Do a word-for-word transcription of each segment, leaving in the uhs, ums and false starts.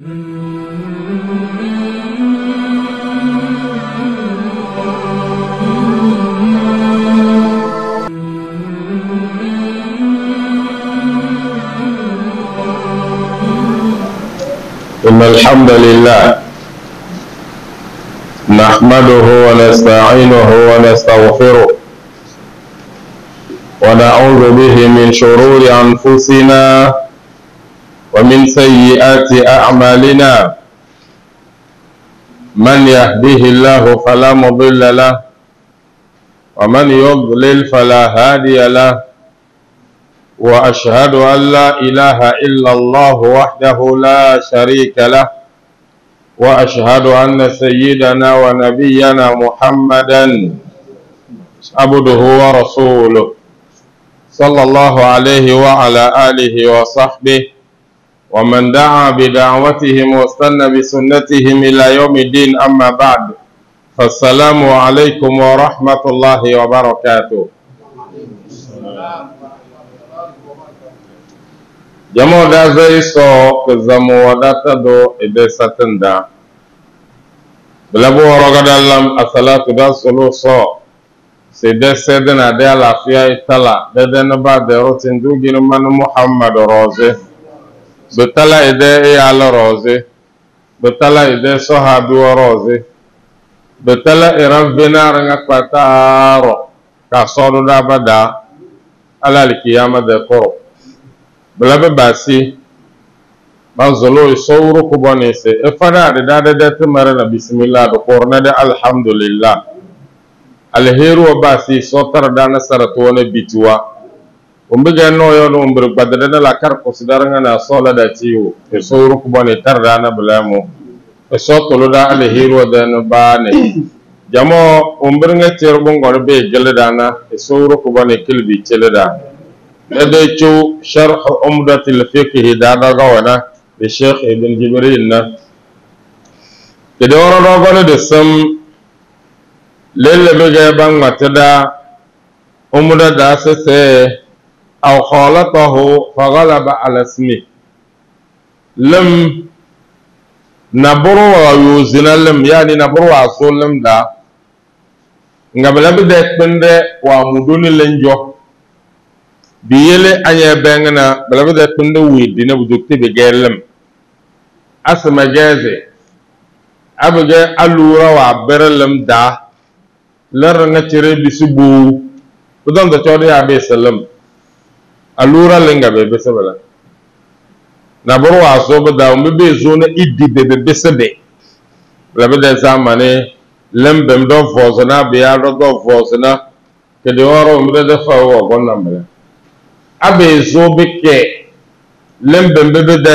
إن الحمد لله نحمده ونستعينه ونستغفره ونعوذ به من شرور أنفسنا ومن سيئات أعمالنا من يهده الله فلا مضل له ومن يضلل فلا هادي له وأشهد أن لا إله إلا الله وحده لا شريك له وأشهد أن سيدنا ونبينا محمدا عبده ورسوله صلى الله عليه وعلى آله وصحبه ومن دعا بدعوتهم واستنى بسنتهم إلى يوم الدين. أما بعد، فالسلام عليكم ورحمة الله وبركاته. Jamo da zai so ka zamo wadata do ide satanda balabu rogadallam asalatu da solo so se de sedena de lafiya itala de de ba de rotin dugin man Muhammad roze betala ide ya la roze betala ide sahabi roze betala iran benar ngakataro ka sodo da bada ala alkiyama de ko belabe basi banzolo isawru kubone se e fada de dade de temare na bismillah do korna de alhamdulillah alheru basi sotar dana sarato ne bitwa umbiga no yo no umbir badade la kar consideranga na sola da tiwo e sawru kubone tar dana blamo e sotolo da alheru de no bane jamo umbir nga terbo ngor be gele dana e sawru kubone kilbi celeda لدي شو شرح عمدة الفقه دادا غوانا للشيخ ابن جبريل كدورا روغانا دسم للي بغي بان متدا عمدة داسسة أو خالطه فغلب على اسمه لم نبرو ويوزنا لم يعني نبرو عصول لم دا نقبل بدأت بند ومدون لنجو biyele anya bengna balaga da tunda widi na budukte be gelem asma jaze abuga alura wa berlem da lar nga cire bisubu budon da chodi abe salam alura lenga be besabala na boro aso be da umbe be zona iddi be be besabe balaga da zamane lembem do fozna be ya do fozna ke de oro umbe da fa wo gonna mbele abe zo beke lembem bebe de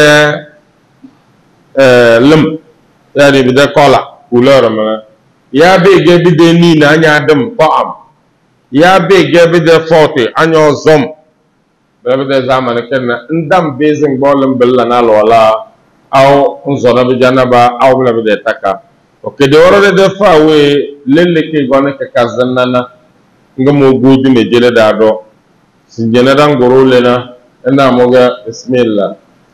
lem yani bide kola couleur ma ya be ge bide ni na anya adam paam ya be ge bide forte anyo zom bebe de zaman kenna ndam bezing bolem bella na lola aw nzona be janaba aw bela bide taka o ke de woro de fa we lelle ke gone ke kazanana ngamo gudi me jele da do سنجنا نقول لنا أن موجا بسم الله.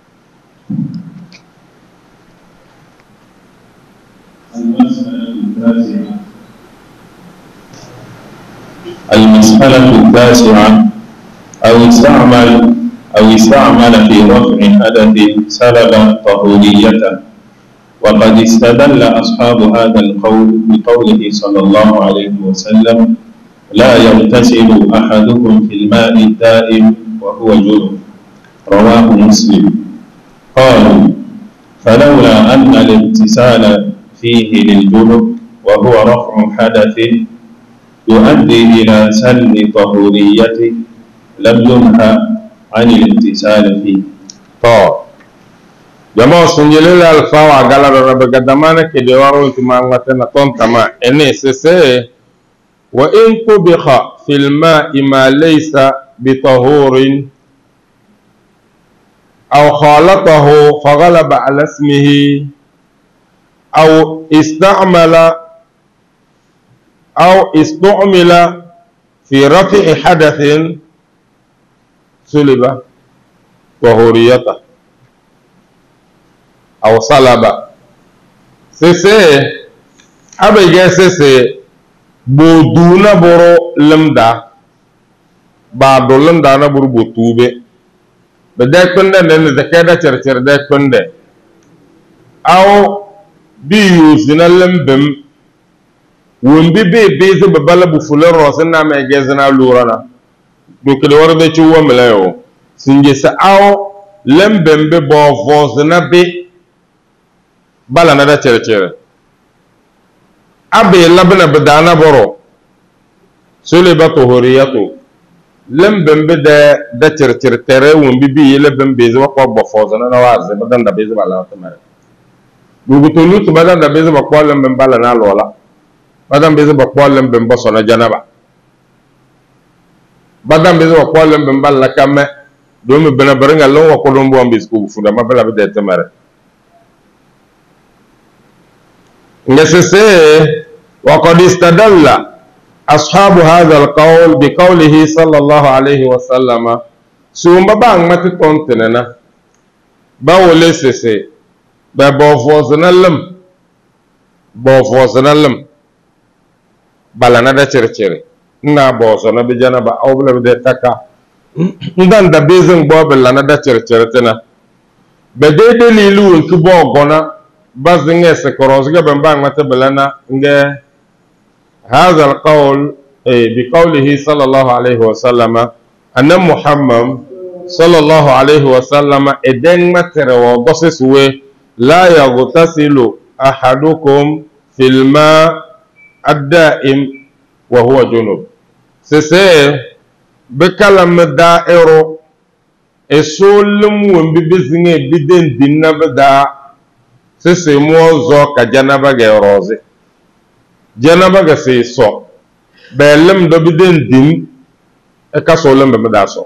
المسألة التاسعة أو استعمل أو استعمل في رفع حدث سببا طهوريته، وقد استدل أصحاب هذا القول بقوله صلى الله عليه وسلم: لا يغتسل أحدكم في الماء الدائم وهو جنب، رواه مسلم. قالوا: فلولا أن الاغتسال فيه للجنب وهو رفع حدث يؤدي إلى سلب طهوريته لم ينهى عن الاغتسال فيه. طيب جماعة سنجلل الفاوى قال ربك دمانك دوارو انتماعاتنا تنتمع إني سيسي وإن طبخ في الماء ما ليس بطهور أو خالطه فغلب على اسمه أو استعمل أو استعمل في رفع حدث سلب طهوريته أو صلب سيسي أبي جسسي بودونا برو لمدا بعد لمدا أنا برو بوتوبة بدأ كندا لأن ذكاء ترتر ده كندا أو بيوزنا لمبم ومبي بي بيز ببلا بفلر راسنا ما يجزنا لورنا دوكلي ورده شو ملايو سنجس أو لمبم ببوفوزنا بي بلا ندا ترتر أبي لبنا بدانا برو سولي بطهورياتو لمبم بدا دا ترتر تره ومبي بي لبم بيز وقوا بوفوزنا نوازي بدن دا بيز بلا نتمر بوغتولوت بدن دا بيز وقوا لمبم بلا نالولا بدن بيز وقوا لمبم بصنا جنبا بدن بيز وقوا لمبم بلا كامة دومي بنا برنغا لون وقوا لمبوان بيز كوفودا ما بلا بدا تمر نسسي وقد استدل أصحاب هذا القول بقوله صلى الله عليه وسلم سوم بابا ما تكونتنا باولي سسي بابوفوزنا لم بوفوزنا لم بلنا دا تشرشري نا بوزنا بجانب أو بلا بدا تكا ندان دا بيزن بوب لنا دا تشرشرتنا بدي دليلو انك بوغونا بازنجة سكروزجة بنبان ما تبلنا نجى هذا القول بقوله صلى الله عليه وسلم أن محمد صلى الله عليه وسلم إدن متر وضسسوه لا يغتسل أحدكم في الماء الدائم وهو جنوب سيسي بكلام دائرو السلم ومببزنجة بدن دينا بدا سيسي موزو كجنبا غيروزي جنبا غسي سو بلم دو بدن دين اكاسو لم بمداسو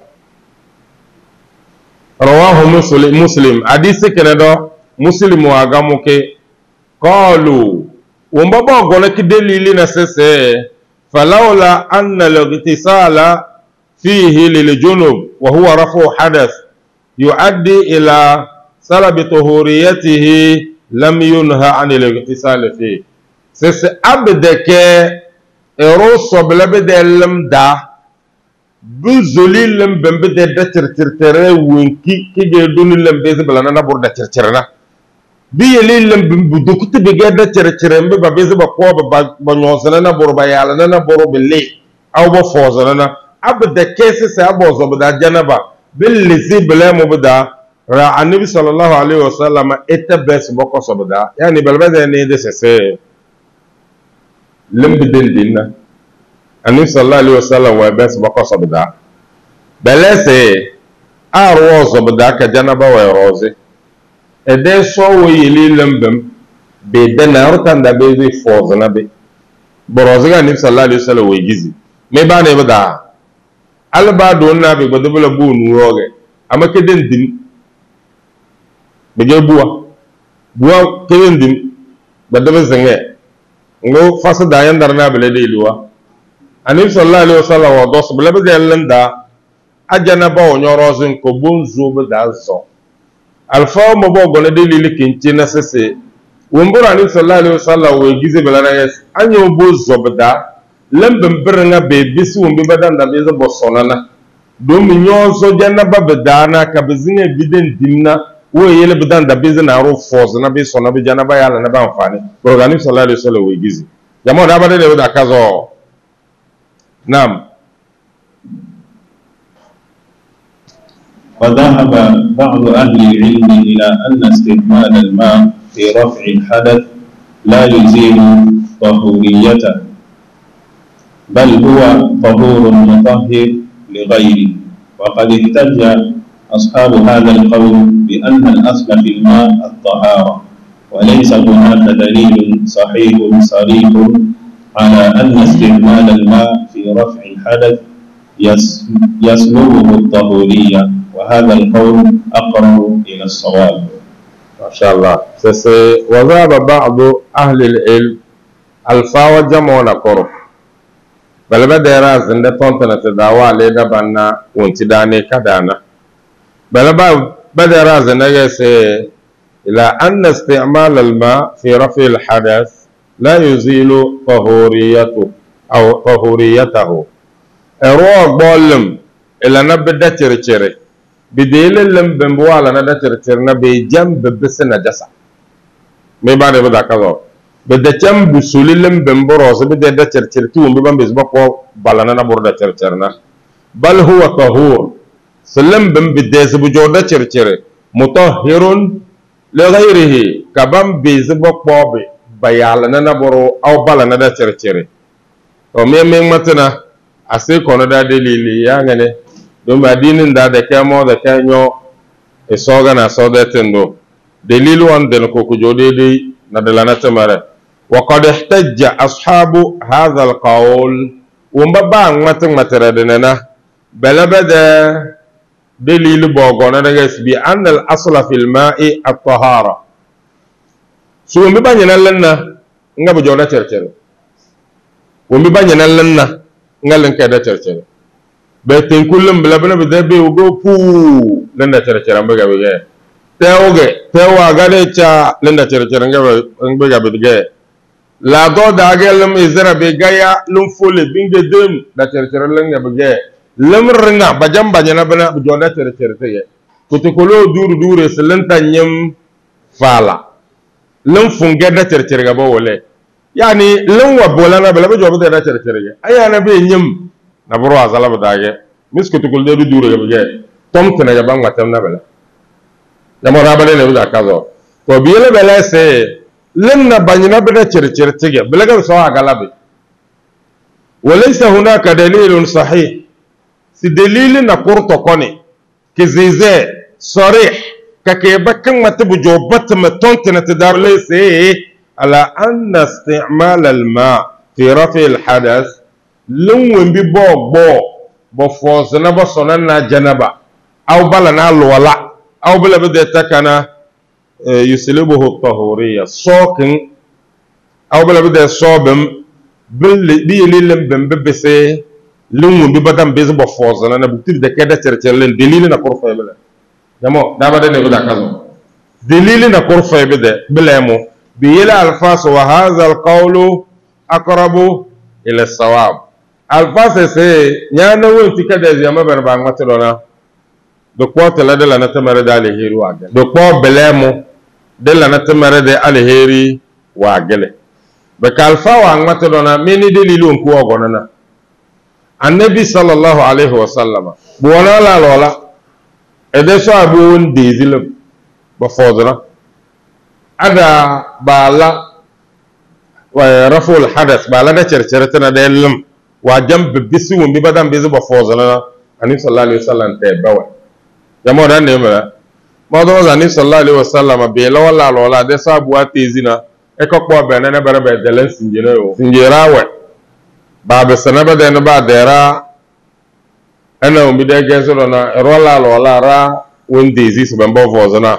رواه مسلم مسلم حديث كندو مسلم واغاموكي قالوا ومبابا غولك دليل نسسي فلولا ان الاغتسال فيه للجنوب وهو رفع حدث يؤدي الى سلب طهوريته لم ينهى عن الاغتسال فيه سيس أبدك إروس بلبد لم دا بنزولي لم بنبدا دتر ترتر وينكي كي جدون لم بيز بلنا نبور دتر ترنا بيلي لم بدوكت بيجا دتر ترم ببيز بقوا بنوزنا نبور بيالنا نبور باللي أو بفوزنا أبدك سيس أبو زبدا جنبا باللزي بلا مبدا را النبي صلى الله عليه وسلم اتبس بقى صبدا يعني بلبدا يعني ده سيس لم بدل دينا النبي صلى الله عليه وسلم وبس بقى صبدا بلس ارو صبدا كجنبا ويروزي ede so yili lembem be dana rutan da be zai fozna be borozi ga nabi sallallahu alaihi wasallam wai gizi me ba ne bada alba don na be godobula bu nu roge amma ke den dim be je buwa buwa ke den dim badaba zange ngo fasa da yan darna bele de luwa annabi sallallahu alaihi wasallam wa dos bele be yallan da ajana ba onyo rozin ko bonzo be da zo alfa mo bo gona de lili kinti na sese wombura annabi sallallahu alaihi wasallam wa gize bele na yes anyo bo zobda lambin birnga be bisu wumbi badan da be zo bosonana do mi nyozo janna ba bedana ka bezinga biden dimna wo yele bidan da be zina ro force na be sona be janna ba yala na ba amfani organic sallallahu alaihi wasallam we gizi jama'a da ba de da kazo nam وذهب بعض أهل العلم إلى أن استعمال الماء في رفع الحدث لا يزيل طهوريته بل هو طهور مطهر لغيره وقد احتج أصحاب هذا القول بأن الأصل في الماء الطهارة وليس هناك دليل صحيح صريح على أن استعمال الماء في رفع الحدث يسلبه الطهورية وهذا القول أقرب إلى الصواب. ما شاء الله. وذهب بعض أهل العلم الفاوى جمعنا قرب بل بدا راز عند طنطنة تداوى لنا بنا وانتداني كدانا بل بدا راز نجس إلى أن استعمال الماء في رفع الحدث لا يزيل طهوريته أو طهوريته. أروى بولم إلى نبدأ ترتري بديل لم بمبوالا نبدأ ترتري نبي جنب بس نجسة ما بعد بدا كذا بدأ جنب بسولي لم بمبروس بدأ ترتري توم ببن بيزبقوا بالنا نبوردا ترترنا بل هو طهور سلم بم بدأ زبجودا ترتري مطهر لغيره كبم بيزبقوا بي bayalana na boro au bala na da cere to me me matana ase kono da dalili ya ngane do madinin da da kamo da kanyo e soga na so da tendo dalilu wan den ko ko jode de na dalana tamara wa qad ihtajja ashabu hadha alqawl umba ba matan matara de na bala bada dalilu bogona daga bi an al asla fil ma'i at-tahara so wumbi ba nyana lanna nga bu jona cercere wumbi ba nyana lanna nga lan ka da cercere be ten kullum bla bla be be go pu lan da cercere mbaga be ge teoge tewa ga de cha lan da cercere nga mbaga be ge la do da ga lam izra be ga ya lum fole binge dem da cercere lan nga be ge lam ringa ba jam ba nyana bana bu jona cercere te ge kutukolo duru dure selanta nyam fala lun funge da cercere ga bawole yani lun wa bolana bala be jobu da cercere ga ayana be nyim na buru azala badage miskutu kul de dure ga be tom tana ga ban watam na bala damo na bale ne da kazo to biyele bala se lun na banyina be da cercere tige bala ga so agala be walaysa hunaka dalilun sahih si dalil na qurto koni kizize sarih كي بكن ما تبجو بط ما تونتنا تدار ليس على أن استعمال الماء في رفع الحدث لون ببوك بو بفوزنا بصننا جنبا أو بلنا الولا أو بلا بدأ تكنا يسلبه الطهورية صوكن أو بلا بدأ صوبم بي للم بم ببسي لون ببدم بيز بفوزنا نبتدي دكذا ترتلين دليلنا كرفة بلا jamo dabade ne buda kazo dalili na kurfa bide bilemu biyela alfas wa hadha alqawlu aqrabu ila as-sawab alfas se nyana wonti kada ziyama barba matolona do ko tala de la natamare de alheri wa gele do ko bilemu de la natamare de alheri wa gele be kalfa wa matolona meni dalilu on ko gonana annabi sallallahu alaihi wasallam bo wala la wala ede so abu ndezile ba fodra ada bala wa raful hadath bala da cercere tana da lim wa jam bisu wumbi badam bizu ba fodra ani sallallahu alaihi wasallam te bawa jamo dan ne mala mo do ani sallallahu alaihi wasallam be la wala wala de so abu atezina e ko ko be na bara be delen sinjira yo sinjira we ba be sanaba de no ba dera ana umbi de geso na rola lola ra wendi zi su bambo vozana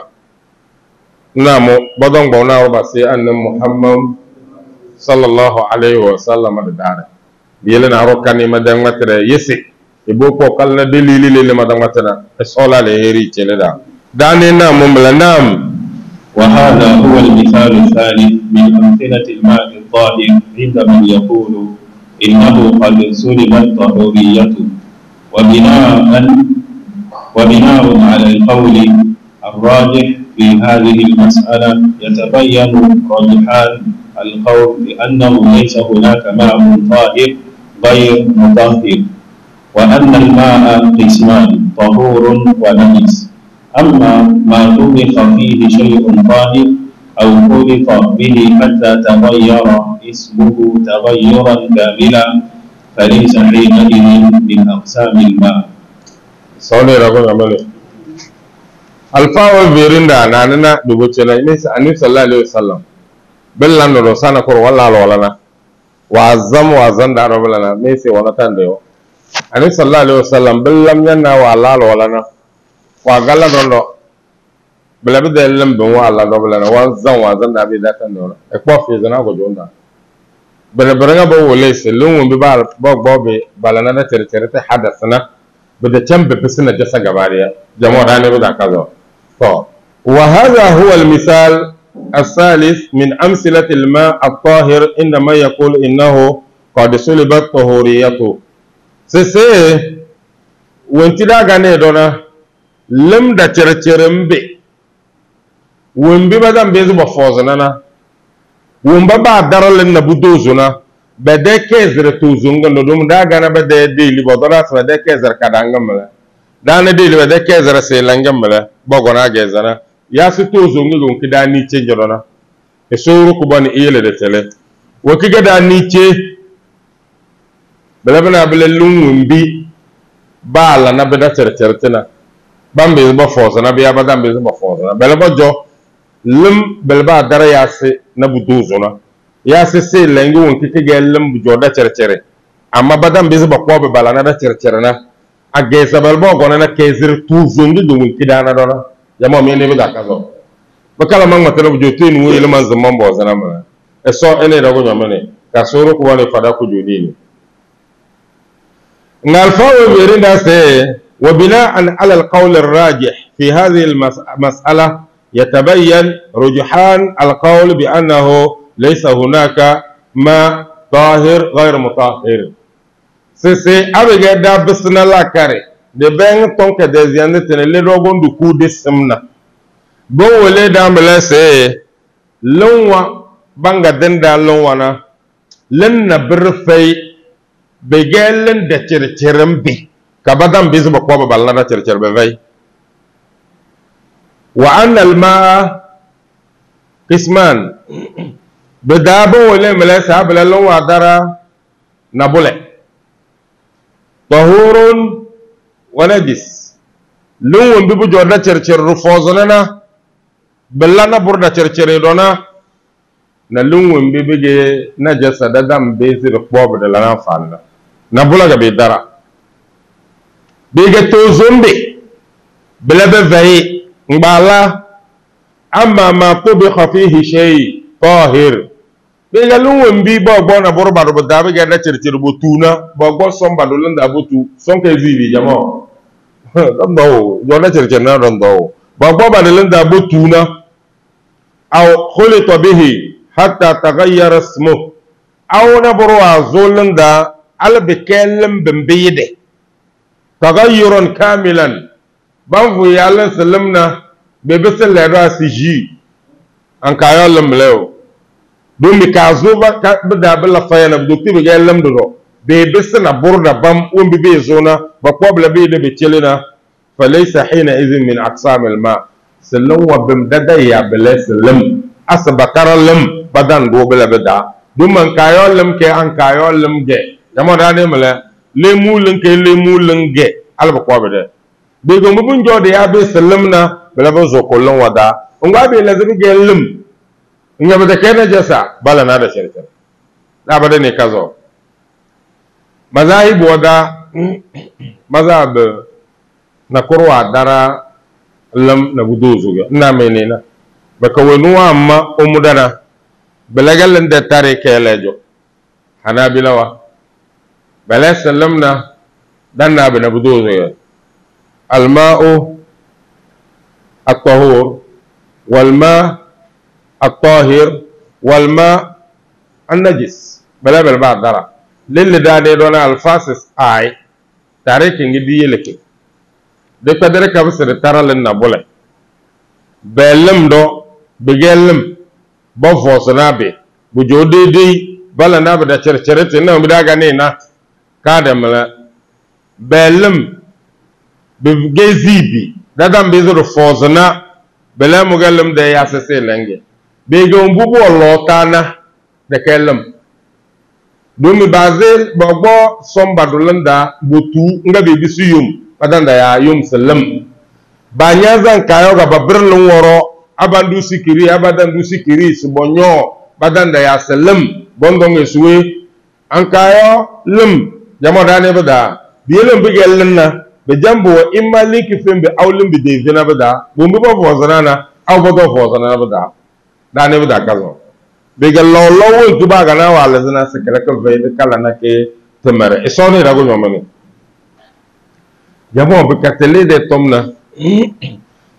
na mo bodon gbo na ba se anna muhammad sallallahu alaihi wasallam da dare biyele na rokani madan matre yesi ibo ko kalna dalili le madan matana sola le heri chele da dane na mo mlanam وهذا هو المثال الثالث من أمثلة الماء الطاهر عند من يقول إنه قد سلبت طهوريته وبناء وبناء على القول الراجح في هذه المسألة يتبين رجحان القول بأنه ليس هناك ماء طاهر غير مطهر وأن الماء قسمان طهور ونجس أما ما طبخ فيه شيء طاهر أو خلط به حتى تغير اسمه تغيرا كاملا فليس حينئذ من أقسام الماء. سؤال رقم عمله. الفاول بيرندا ناننا دبوتشنا إنس أنيس صلى الله عليه وسلم. بلان روسانا كور ولا ولا وعزم وعزم دارو بلنا ميسي ولا تنديو. أنيس صلى الله عليه وسلم بلام ينا ولا ولا وعقلا دونو. بلا بده لم بمو الله دبلنا وعزم وعزم دابي داتنديو. إكوا في زنا كجوندا. bere bere nga bo wole se lungu bi bal bo bo be balana na tere tere te hadathana bede chambe pesina jasa gabariya jamo dane ruda kazo to وهذا هو المثال الثالث من أمثلة الماء الطاهر عندما يقول إنه قد سلبت طهوريته. سيسي وانت دا غاني دونا لم دا ترترمبي ومبي بدن بيزو بفوزنا ومبا دارل نبودوزنا بده كزر توزونغ ندوم دا غانا بده ديلي بودراس بده كزر كدانغملا دانا ديلي بده كزر سيلانغملا بوغنا جزنا يا ستوزونغ لون كدا نيتشي جرونا اسورو كوباني ايله دتله وكيغا دا نيتشي بلبنا بللون ومبي بالا na beda tertertena bambe ba fosana biya badam be ba fosana belba jo lim belba dara yase na buduzuna yase se lengi won kike gelem bu joda cercere amma badam be ba ko be bala na da cercere na agesa belba gona na kezir tuzungi do won kidana dona jamo me ne be da kazo bakala mang matelo bu jotin wo ile man zaman bo zana ma eso ene da go nyamene kasoro ko wale fada ku jodini نالفاو بيرينا سي وبناء على القول الراجح في هذه المسألة يتبين رجحان القول بأنه ليس هناك ماء طاهر غير مطهر. سي سي أبغى دابسنا لا كاري de beng tonke de ziande tene le rogon du coup de semna bon wole dambele se lonwa banga denda lonwana len na birfay begelen de cercerem bi kabadan bizu bakwa balla da cercer be vay wa anna al ma'a qisman bedabo wole mele sabla lon wa dara nabule tahurun wa najis lon bi bu joda cercer rufozana balla na burda cercer dona na lon bi bige najasa dadam bezir bob de la fanna nabula ga be dara bege to zombe belebe vay ngala amma ma tubikha fihi shay tahir bege luwon bi bo bo na borba do da be ga da circir bo tuna bo go somba do landa bo tu sonke zibi jamo dam do yo na circir na dam do bo bo ba de landa bo tuna aw khulita bihi hatta taghayyara ismuhu aw na borwa zolanda al bekelem bembide tagayyuran kamilan banfu yalla sallamna be besel la rasiji an kayolam lew do mi kazo ba da bela fayana do tibe gelam do be besna burda bam wombi be zona ba qabla be de be chelina falaysa hina idhin min aqsam al ma sallam wa bim dada ya bela sallam asba karalam badan do bela beda dum an kayolam ke an kayolam ge jamo dane mala le mulun ke le mulun ge alba ko bede be go mbun jode ya be sallamna bela ba zo kollon wada ngwa be lazimi ge lim ngaba de kene jasa bala na da shirka da bade ne kazo mazahib wada mazhab na kurwa dara lam na buduzu ga na menena baka wenu amma umudana belagal de tare kelejo hanabila wa بلا سلمنا دنا بنبذوذ الماء الطهور والماء الطاهر والماء النجس بلا بلا بعد درا للي داني دونا الفاسس اي تاريخ دي لك دي قدرك بس ترى لنا بوله بلم دو بجلم بفوسنا بي بجودي دي بلا نابدا تشرشرت انه بداغاني نا kadamla belum begezibi dadam bezoro fozna bela mugallam de yasase lange bege umbubu lotana de kellam dumi bazel bobo somba dolanda botu nga be bisu yum padanda ya yum sallam banyazan kayo ga babirlun woro abandu sikiri abadandu sikiri subonyo badanda ya sallam bondong esuwe ankayo lum jamo dane bada bielem bigelna be jambo imma liki fembe awlim bi de zena bada bumbu bo fozana aw bodo fozana bada dane bada kazo be gallo lowo tuba gana wala zena sekere ko be kala na ke temare isoni rago nyomani jamo be katele de tomna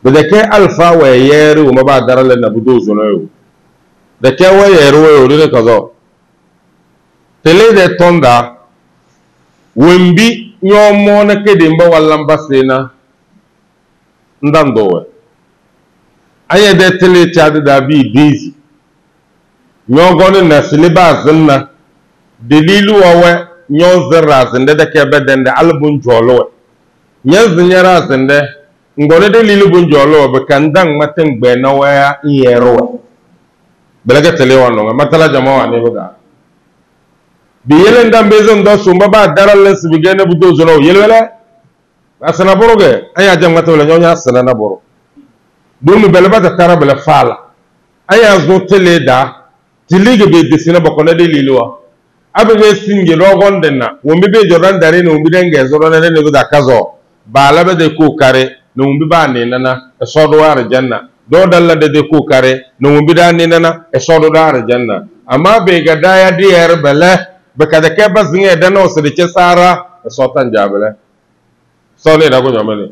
بدك ألفا ويري وما بعد درا لنا بدوز ونيو دك ويري ويري كذا تلي ده توندا ومبي يومونا كديمبا والله بسينا ndandoowe aya de tele chade da bi busy nyogoni na siliba zinna dalilu wawe nyon zirra zinde da ke bedende albun jolowe nyen zinyara zinde ngone dalilu bun jolowe be kandang matin gbe na waya yerowe belaga tele wano matala jama'a ne buga bi yelen dan bezon do sumba ba daral les bi gene bu do zono yelwela asana boroge aya jangata wala nyonya asana na boro dum belba ta tara bela fala aya zo tele da tilige be desina bakona de lilwa abe singe rogon denna wombe be joran dare no wombe denge zoro na ne da kazo bala be de ko kare no wombe ba ne nana e sodo war janna do dalla de de ko kare no wombe da ne nana e sodo dar janna amma be ga daya diyar bala be kada ke bazinge da no se de ke sara e sotan jabele صلي لكم جمالي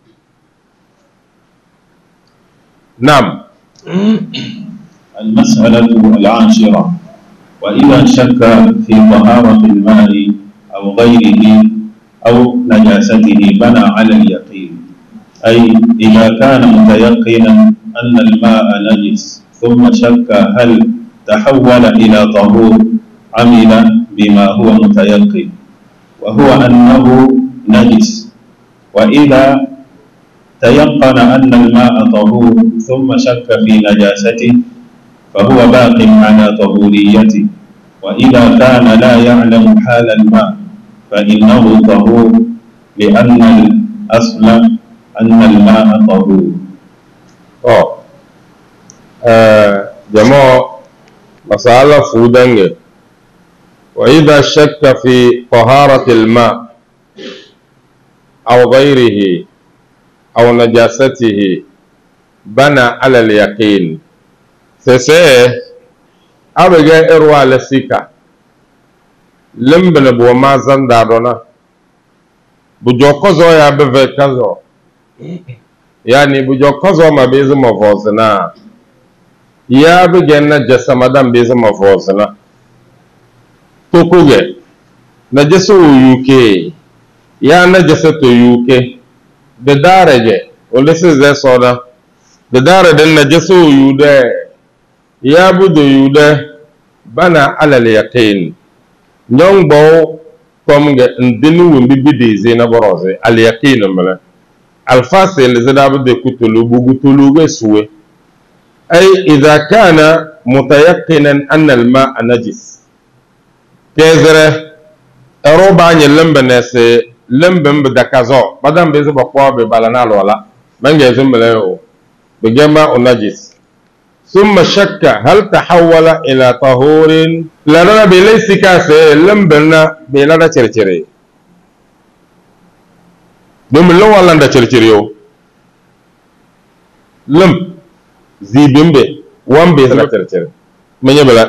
نعم المسألة العاشرة وإذا شك في طهارة الماء أو غيره أو نجاسته بنى على اليقين أي إذا كان متيقنا أن الماء نجس ثم شك هل تحول إلى طهور عمل بما هو متيقن وهو أنه نجس وإذا تيقن أن الماء طهور ثم شك في نجاسته فهو باق على طهوريته وإذا كان لا يعلم حال الماء فإنه طهور لأن الأصل أن الماء طهور. أوه آه جماعة مسألة فودنجة وإذا شك في طهارة الماء أو غيره أو نجاسته بنى على اليقين سيسي أبغى إروا لسيكا لمبن بو ما زندارنا بجو كزو يا بفي كزو يعني بجو كزو ما بيزم مفوزنا يا بغى نجاسة مدام بيزم مفوزنا توكوغي نجاسة يوكي ya najasa to yuke da daraje wanda sai zai soda da darajen najasa yude ya budo yude bana alal yaqin nyon bo kom ga ndinu wumbi bidi zena boroze al yaqin mala al fasil zada bude kutulu bugu tulu ga suwe ay idha kana mutayaqqinan anna al ma'a najis kezere aroba nyelam banase lembem be dakazo badam be zuba kwa be balana lola mange zumbele o be gamba unajis thumma shakka hal tahawala ila tahurin la rana be laysi kase lembelna be lada cercere dum lo wala nda cercere yo lem zibimbe wambe la cercere menya bela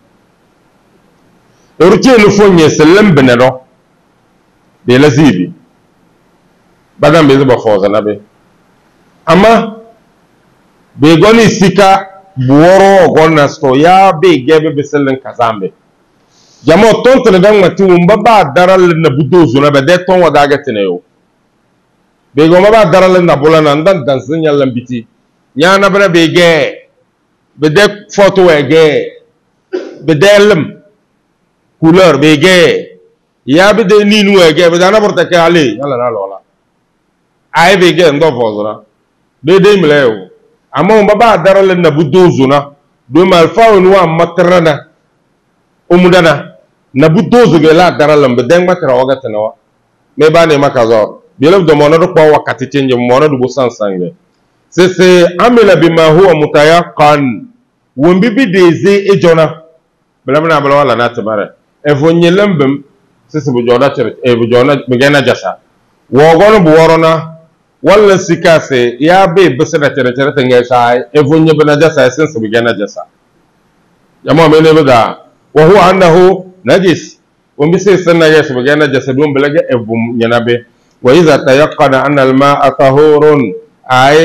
urti lu fonye selam benado be la zibi badam be zuba foza na be amma be goni sika buworo gonna sto ya be gebe be selen kazambe jamo tonto ne dan mati wumba ba daral na budozo na be de ton wada gatene yo be goma ba daral na bulana ndan dan sinya lambiti nya na bra be ge be de photo we ge be delem couleur be ge ya be de ninu we ge be dana porta kale yalla na lola ay be ge ndo fozora be de mlew amma on baba daral na budozo na do mal fawn wa matrana umudana na budozo ge la daral be den matra waga wa me ba ne makazo be le do mono do kwa wakati change mono do busan sange c'est c'est amila bima huwa mutayaqqan wumbi bi deze ejona bela bela bela wala na tabara e fonye lembem c'est c'est bu jona tere e bu jona be gena jasa wo gono bu worona wala sikase ya be besada tere tere tenge sai e fonye bena jasa sen se bu gena jasa jama me ne bada wa huwa annahu najis wumbi se sanna ya se bu gena jasa dum bela ge e bum nyanabe wa idha tayaqqana anna al ma'a tahurun ay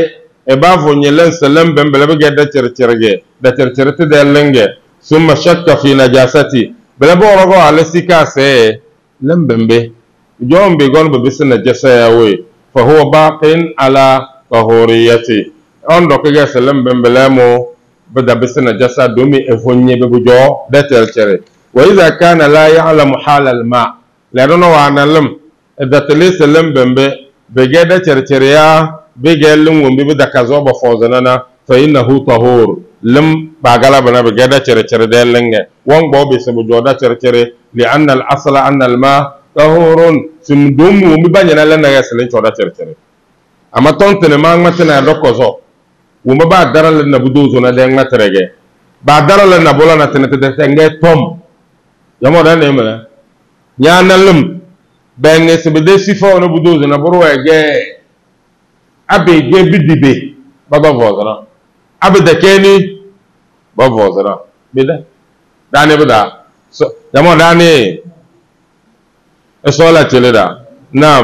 e ba fo nyelen salam ben bele be da cercerge da cercerte de lenge summa shakka fi najasati bele bo rogo ala sika se lembembe jom be gon be bisna jasa ya we fa huwa baqin ala tahuriyati on do ke salam ben bele mo bada bisna jasa domi e fonye be bujo da cercere wa idha kana la ya'lamu hal al ma la dono wa nalam da tele salam bembe be da cercere ya بيجلم وبيبدا كذوب فوزنا فإنه طهور لم بعجلا بنا بجدا تر تر دلنج وان بو بيسبو جودا تر تر لأن الأصل أن الماء طهور سمدوم وبيبانينا لنا يسلين جودا تر تر أما تونتنا ما ما تنا ركوزو وما بعد درا لنا بدوزنا دين ما ترجع بعد درا لنا بولا نتنا تدتنجة توم يوم ده نعمله يانا لم بين سبدي سيفا ونبدوزنا بروه جاي abe ge bidibe baba vozana abe da keni baba vozana bida dane bida so jamo dane esola teleda nam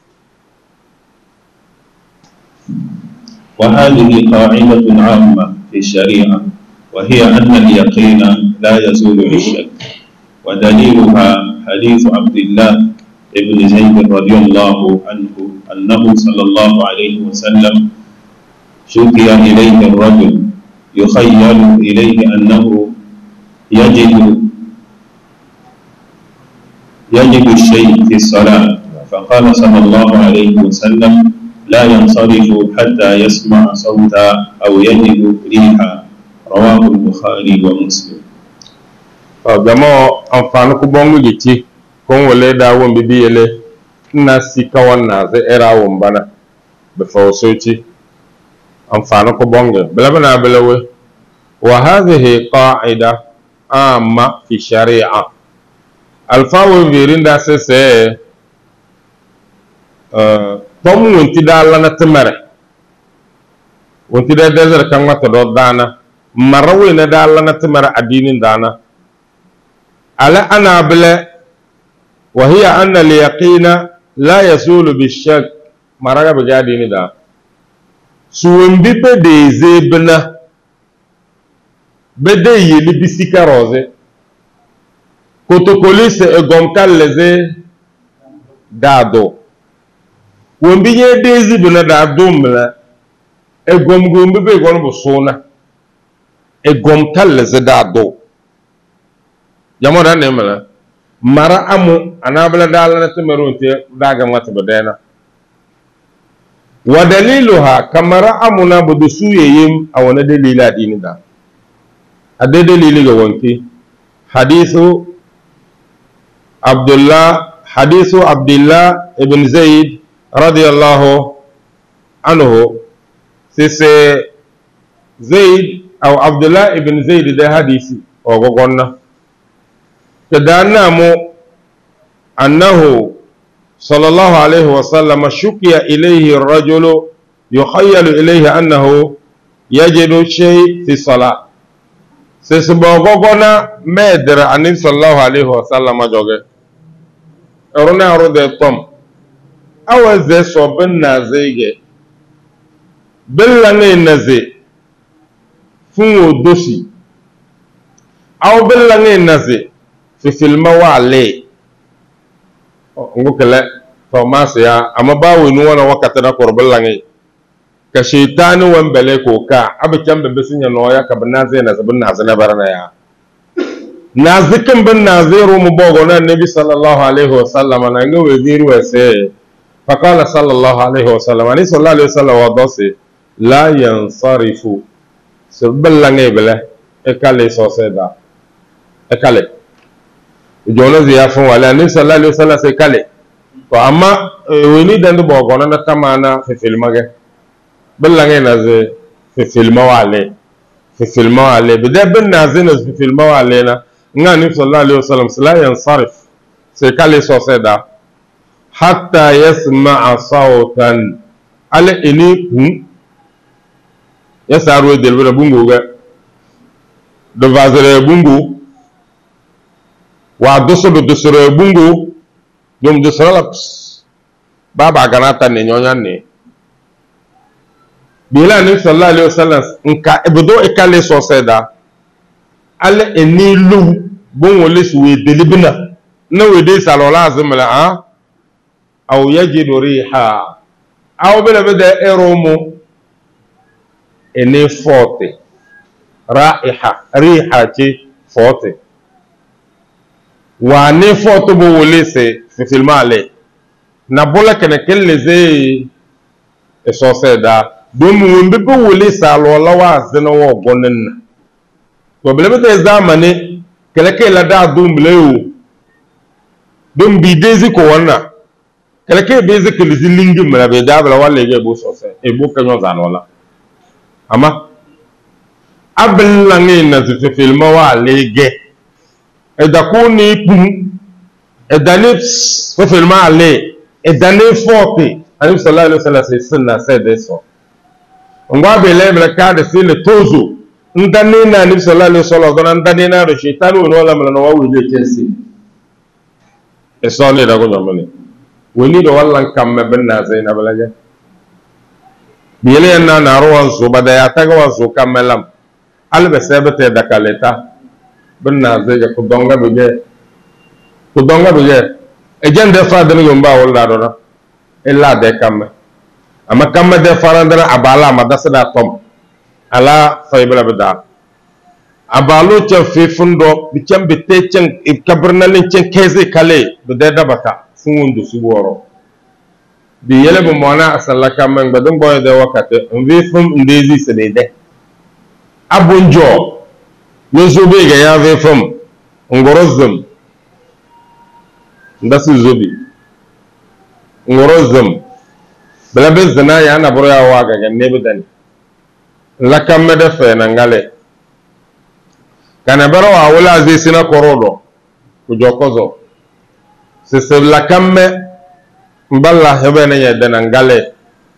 وهذه قاعدة عامة في الشريعة وهي أن اليقين لا يزول بالشك ودليلها حديث عبد الله ابن زيد رضي الله عنه أنه صلى الله عليه وسلم شكي إليه الرجل يخيل إليه أنه يجد يجد الشيء في الصلاة فقال صلى الله عليه وسلم لا ينصرف حتى يسمع صوتا أو يجد ريحا رواه البخاري ومسلم. جماعة أنفانكم بونغ جيتي كون ولا داوم ببيله nasi kawan na zai era bana be fawsoti amfana ko bonge bala bana balawe wa hadhihi qa'ida amma fi shari'a alfawo virinda sese uh tom wonti dalla na temare wonti da desert kan wata do dana marawe na dalla na temare adinin dana ala ana bala wa hiya anna al-yaqina la yasulu bishak maraga bajadi ni da suwembi pe de zebna bede yeli bisika roze kotokolise e gomkal leze dado wembi ye dezi bna da domla e gomgombi be gon bo sona e gomkal leze dado yamoda nemala mara amu anabla dalana temerunte daga mata badana wa daliluha kamara amuna budu suyeyim awana dalila dinida ade dalili ga wanki hadithu abdullah hadithu abdullah ibn zaid radiyallahu anhu sise zaid aw abdullah ibn zaid da hadisi o gogonna كدانامو أنه صلى الله عليه وسلم شكي إليه الرجل يخيل إليه أنه يجد شيء في الصلاة سيسبوغوغونا مدر عن صلى الله عليه وسلم جوغي أرونا أرود الطم أول زي صوبنا زيغي بلغي نزي فنو دوسي أو بلغي نزي في فيلم وعلي ngukele Thomas ya amma bawo ni wona wakata na korbal langi ka shaytanu wan bele ko ka abikan be bisinya no ya ka banaze na zabun na zana barana ya nazikin bin naziru mu bogo na nabi sallallahu alaihi wasallam na nga waziru wase faqala sallallahu alaihi wasallam ani sallallahu alaihi wasallam wa dasi la yansarifu sabal langi bele e kale so seda e kale jona ziya fun wala ni sallallahu alaihi wasallam sai kale to amma woni dan do bogo na tamana fi filmage ballange na ze fi filma wale fi filma wale bida bin nazina fi filma wale na ngani sallallahu alaihi wasallam la yansarif sai kale so seda hatta yasma'a sawtan ala ini kun yasaru delbura bungu ga do vazere bungu wa doso do dosoro bungu dum dosoro la baba ganata ne nyonya ne bila ni sallallahu alaihi wasallam nka ebudo ikale so seda ale eni lu bon wole suwe delibna na wede salola azmala a aw yajidu riha aw bela beda eromo ene forte raiha riha ti forte wa ne forte bo wole se filmale na bola kene kelle ze e so seda domin wanda ba wule salola wa zina wa gonin to bele bata zamane kala kai la da dum lewu dum bi dezi ko wana kala kai be ze kele zilingi mala be da bala wala ge bo so se e bo kanyo zalola ama abla ngi na zu filma wa lege e da ko ni pum e da ni fo filma le e da ni forte alayhi sallallahu alaihi wasallam sai sunna sai de so ngwa be le mala ka de sile tozo ndane na nabi sallallahu alaihi wasallam gona ndane na do shaytan wona wala mala no wa wile tensi e so le da go nyamale woni do wallan kamme benna zainab laje biele na na ro so bada ya taga wa so kamelam albe sebete da kaleta benna zaje ko donga bije ko donga bije e jende fa de yomba wala do na illa de kamme ama kamma de farandana abala ma dasada tom ala faybla bida abalo cha fifundo bi chambe te chen kabrnalin chen keze kale be de dabata fungundu suboro bi yele bo mona asalla kamma badum boy de wakate mvi fum ndezi sedede abunjo yozobe ga ya ve fum ngorozum ndasu zobi ngorozum bela be zina ya na boro ya waga ga nebe dani la kamme de fe na ngale kana baro wa wala ze sina korodo ku jokozo se se la kamme mballa hebe na ya dana ngale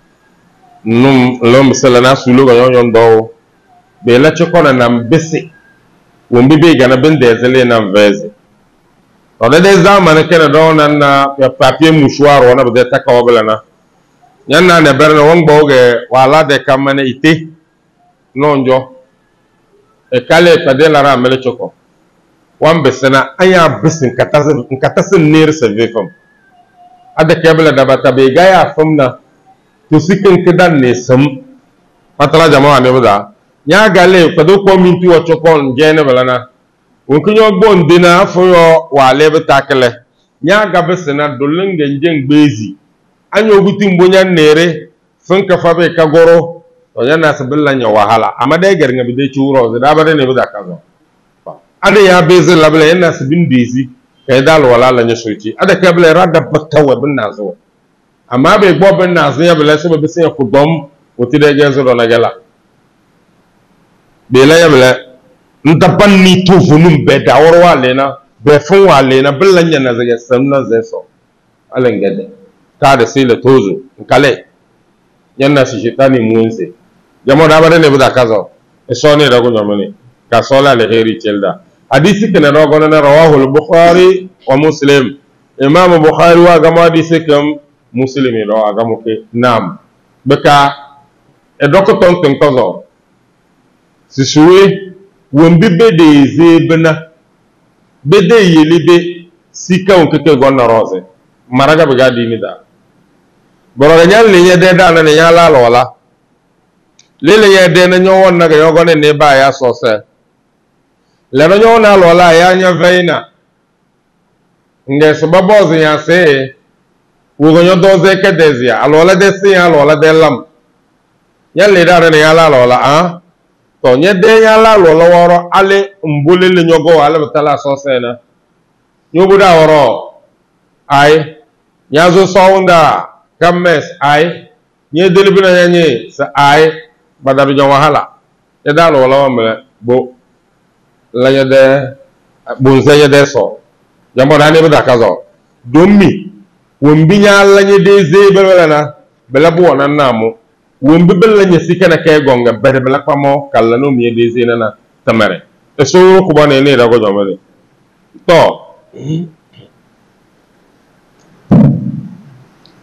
num lom sala na sulu ga yon do be la chokona na mbese wombi be ga na bende zele na veze to de zaman kana do na papier mouchoir ona be ta ka wabela na nyanna ne berne won boge wala de kamane ite nonjo e kale pade la ra mele choko wan besena aya besin katase katase ner se vefam ada kebla da bata be gaya famna to sikin kidan ne sam patala jama'a ne buda nya gale pado ko minti wa choko jene balana won kunyo bon dina foyo wale betakele nya ga besena dolin genjen gbezi anyo guti mbonya nere sun ka fabe ka goro to yana sabilla nya wahala amma dai garnga bi dai churo da ba ne buda kazo ade ya beze labla yana sabin dezi kai dal wala la nya soci ada ka bla rada batawa bin nazo amma be gbo bin nazo ya bla sabe bisin ku dom wuti da gezo do na gala be la ya bla ntapan ni tofu num be da warwa lena be fun wa lena billa nya na zaga sanna zeso alengede ta da sai la tozo kale yanna shi shitani muunse jamo da bare ne buda kazo e so ne da go nyamani ka sola le heri chelda hadisi kana do gona na rawahu al-bukhari wa muslim imam bukhari wa gama hadisi kam muslim do agamo ke nam beka e doko ton ten kazo si suwe wombi bede zebna bede yelibe sika on keke gonna rose maraga be gadi ni da boroga nyal ni nyede da na nyala lola lele nyede na nyo na ga yogo ne ba ya so se le no nyo na lola ya nya veina nge sababu zi ya se wo go nyo doze ke dezia alola de si alola de lam nyale da na nyala lola a to nyede nyala lola woro ale mbule le nyogo ale betala so se na nyobu da woro ai nyazo saunda kames ai nye delibina nyanye sa ai badaru jan wahala ya da wala wamle bo la ya de bonze ya de so jambo da ne bada kazo dommi wombi nya la nye de ze bela na bela bo na namu wombi bela nye sikana kay gonga bere bela pamo kala no mi de ze na tamare e so ko bane ne da go jamale to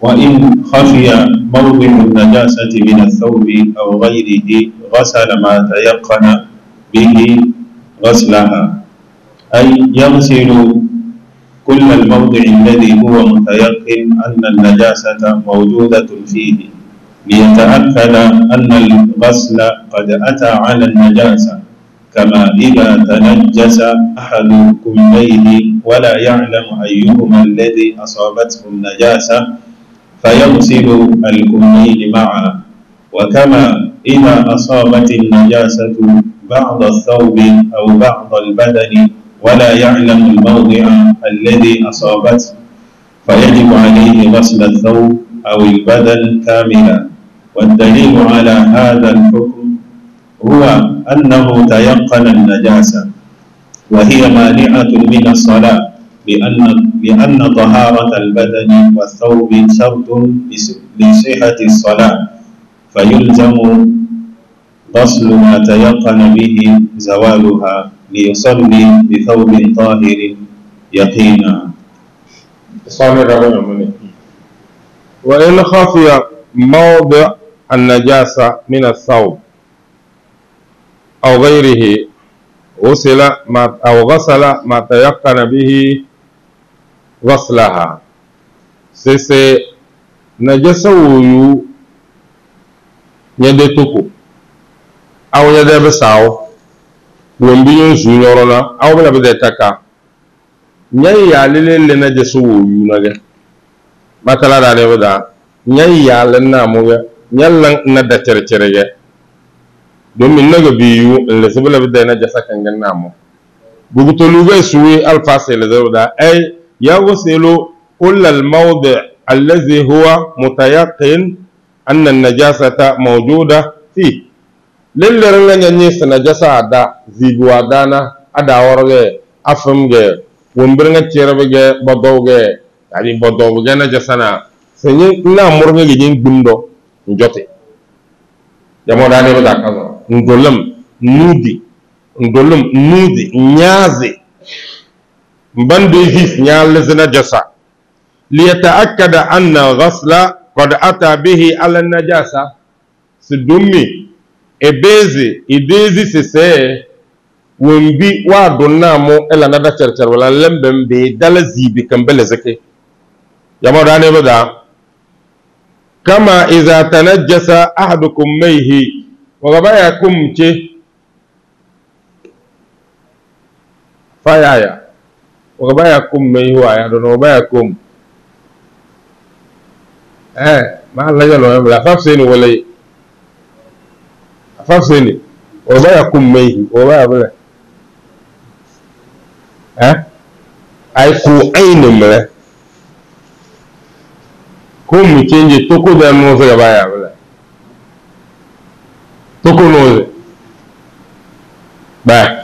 وإن خفي موضع النجاسة من الثوب أو غيره غسل ما تيقن به غسلها، أي يغسل كل الموضع الذي هو متيقن أن النجاسة موجودة فيه ليتأكد أن الغسل قد أتى على النجاسة، كما إذا تنجس أحد كميه ولا يعلم أيهما الذي أصابته النجاسة فيغسل الكمين معا، وكما إذا أصابت النجاسة بعض الثوب أو بعض البدن ولا يعلم الموضع الذي أصابته فيجب عليه غسل الثوب أو البدن كاملا. والدليل على هذا الحكم هو أنه تيقن النجاسة وهي مانعة من الصلاة، لأن لأن طهارة البدن والثوب شرط لصحة الصلاة، فيلزم غسل ما تيقن به زوالها ليصلي بثوب طاهر يقينا. وإن خفي موضع النجاسة من الثوب أو غيره غسل ما أو غسل ما تيقن به غسلها. سيسي نجاسة ويو يدي توكو أو يدي بساو ومبيون زينورنا أو بلا بدي تكا نيا يالي لنجاسة ويو نجا مثلا داني بدا نيا يالي نامو نيا ندا ترترية domin naga biyu in lesibila bida na jasa kan ganna mu buguto luga suwi alfasa la zawda ay ya wasilu kull al mawdi' allazi huwa mutayaqqin anna an najasata mawjuda fi lille ranga nyi sa najasa ada zibwa dana ada worge afamge wombirnga cerabege bodowge yani bodowge na jasana senyi na murge gin gundo njote jamo dane bada kaza ngolum nudi ngolum nudi nyazi mbande his nyal zina jasa liyataakkada anna ghasla qad ata bihi ala najasa sidumi ebezi idezi sese wombi wa donnamo ela nada cercer wala lembem be dala zibi kambele zake yamo dane bada kama iza tanajjasa ahadukum mayhi wagabaya kumche fayaya wagabaya kum mayhi waya dono wagabaya kum eh ma la yalo la fafseni wala fafseni wagabaya kum mayhi wagabaya bala eh ay ku ayne mala kum change toko da no wagabaya bala toko noze ba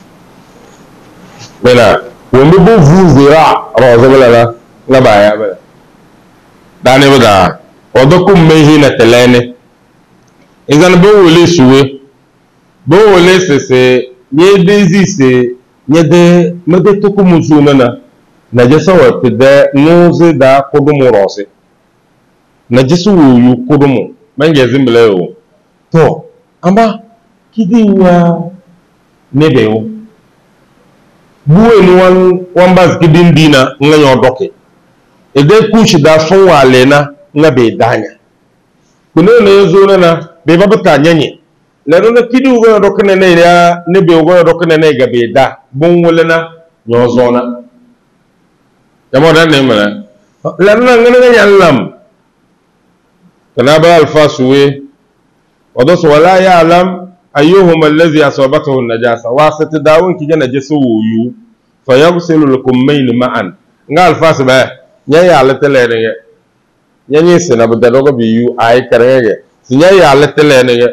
bela wonde bo vuzira roza bela la la baya bela dane bada odokum mehina telene izan bo wole suwe bo wole sese nye dezi se nye de mede toko musuna na najasa wate de noze da kodumu rose najasa wuyu kodumu mange zimbele yo to amba kidi wa nebeo buwe ni wan wan bas kidin dina nga nyo doke ede kushi da fon wale na nga be danya kuno ne zo na na be babata nyenye le no kidi wo doke ne ne ya nebe wo doke ne ne ga be da bon wole na nyo zo na yamo dan ne mala le no nga nga yallam kana ba alfasuwe ودوس ولا يعلم أيهما الذي أصابته النجاسة وستداون كي نجسه ويو فيغسل الكمين معا قال فاس بقى نيا يعلى تلانية نيا نيسنا بدلوغ بيو آي كرنية نيا يعلى تلانية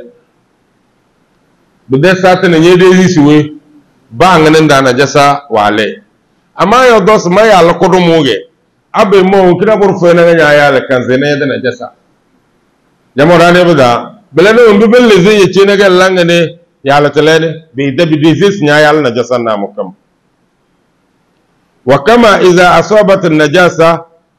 بدأ ساتنا نيا دي سوي بانغ نندا نجاسة وعلي أما يودوس ما يعلى قدموغي أبي مو كنا برفونا نيا يعلى كنزينة نجاسة جمعنا بدأ belane on bibel le zeye chene ga langane ya la telene be dabi disis nya ya la najasa na mukam wa kama idha asabat an najasa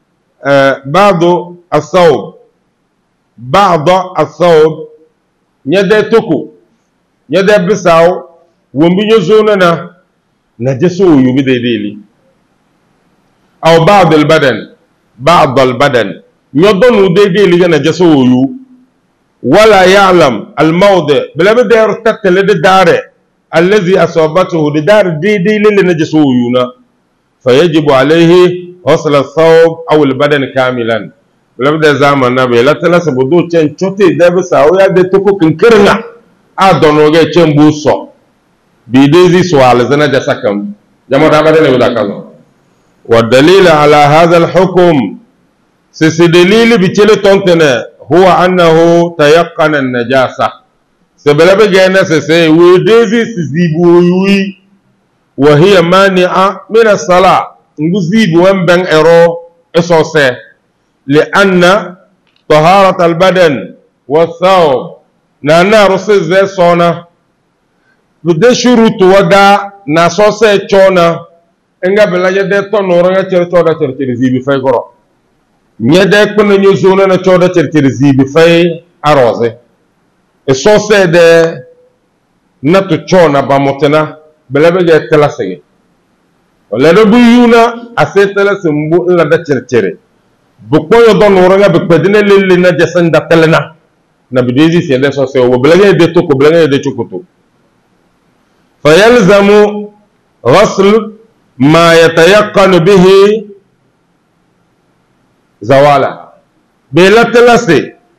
آه بعض الثوب بعض الثوب نيدا توكو نيدا بساو ومبي يزوننا نجسو يبدي ديلي أو بعض البدن بعض البدن يضن ديلي نجسو يو ولا يعلم الموضع بلا بده يرتكل للدار الذي أصابته لدار دي دي اللي نجسوينا فيجب عليه غسل الثوب أو البدن كاملا بلا بده زمان النبي لا تنسى بدو تشين تشوتي دبس أو يا دتوكو كنكرنا أدونو جي تشين بوسو بيدزي سوال زنا جسكم جماعة بدن يبدا كذا والدليل على هذا الحكم سيسي دليل بيشيل تونتنا هو أنه تيقن النجاسة سبلا بجانا سيسي ودزي سيبوي وهي مانعة من الصلاة نزيب ومبن إرو إسوسي لأن طهارة البدن والثوب نانا رسي زي صونا بدي شروط ودا ناسوسي چونا انغا بلا جدي تنورا چرچودا چرچري زيبي فاي كورو ñede ko nañu zona na choda cercer zibi fay arose e so sede natu chona ba motena belebe ge telasege wala do bu yuna ase telase mbu la da cercere bu ko yo don wora be pedine lele na jasan da telena na bi dezi sede so se o belege de to ko belege de chukutu fayalzamu ghasl ma yatayaqqan bihi zawala bela telase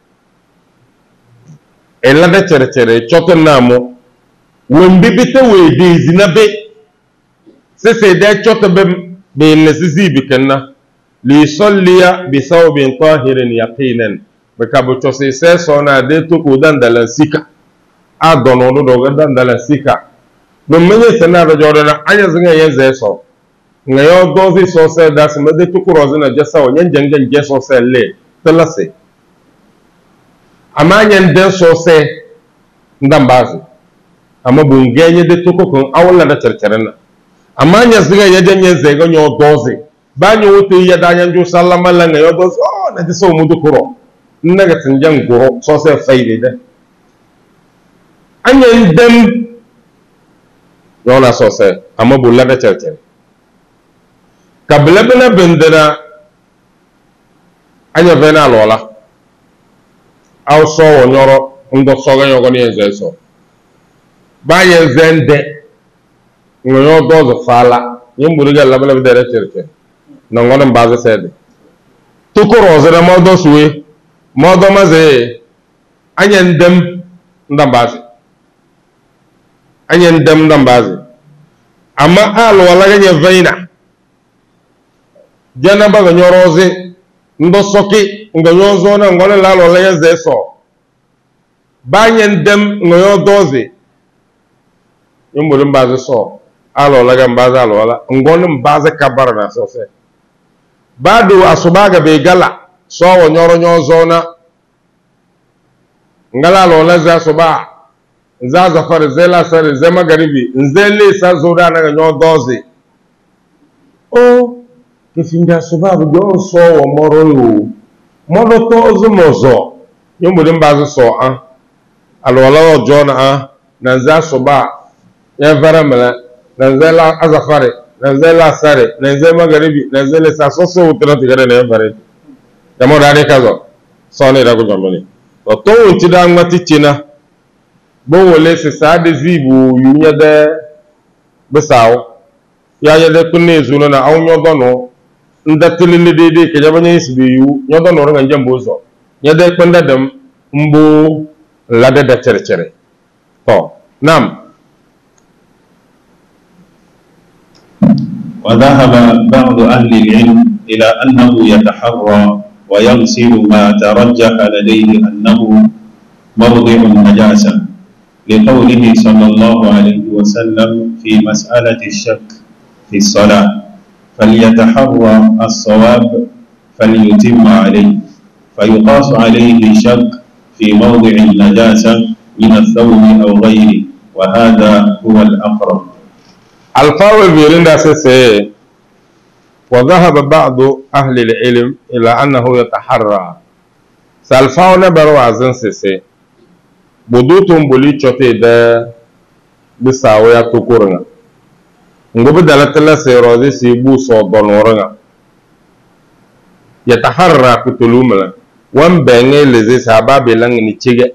ela da chere chere choto namo wembi bite we dezi na be se se de choto be be lesizi bikenna li salliya bi thawbin tahirin yaqinan be kabo to se se so na de to ko dandala sika a dono do do dandala sika no menye sena do jodona anya zinga yenze so ngayo dozi so se das mede tukurozi na jasa o nyen jengen je so se le telase amanya nden so se ndambazi ama bungenye de tukukun awla da cercerena amanya zinga yeje nyen zego nyo dozi banyo wote ya danya nju sallama la ngayo dozi oh na de so mu dukuro naga tinjan goro so se faide de anya ndem yona so se ama bulla da cercere kabla bena bendera anya vena lola aw so wonyoro ndo soga yogo ni enzeso ba yenzende ngoyo dozo fala yimburiga labla bidere cerce nangono mbaza sede tuko rozera modo suwe modo maze anya ndem ndambazi anya ndem ndambazi amma alo wala ganya veina jana ba nyoroze ndo soki ngonyozo na ngole lalo la yezeso banye ndem ngoyo doze yumbulum baze so alo la gam baze alo wala ngonum baze kabara na so se badu asubaga be gala so wo nyoro nyozo na ngala lo la za suba za zafar zela sar zema garibi nzele sa zoda na nyo doze o kifinda sababu jo so wo moro yo moro to zumozo yomude mbazo so an alwala jona an nanza soba ya varamala nanzela azafare nanzela sare nanzela magaribi nanzela saso so utana tigare na vare damo dare kazo so ne da gujamboni to to unti da ngati china bo wole se sade zibu yunya de besaw ya ya de kunne zuna na awnyo dono ndatilini dede ke jabanya isbiyu nyodo no nga njambozo nyade kwenda dam mbo lade da chere chere to nam وذهب بعض أهل العلم إلى أنه يتحرى ويغسل ما ترجح لديه أنه موضع النجاسة لقوله صلى الله عليه وسلم في مسألة الشك في الصلاة فليتحرى الصواب فليتم عليه فيقاس عليه شك في موضع النجاسة من الثوب أو غيره وهذا هو الأقرب. الفاول بيرين داسسه وذهب بعض أهل العلم إلى أنه يتحرى سالفاونا بروازن سيسي بدوتم بولي تشوتي ده بساوية تكورنا نقول دلتلا سيروزي سيبو صوبانورنا يتحرى كتلوملا وان بيني لزي سابا بلان نتيجة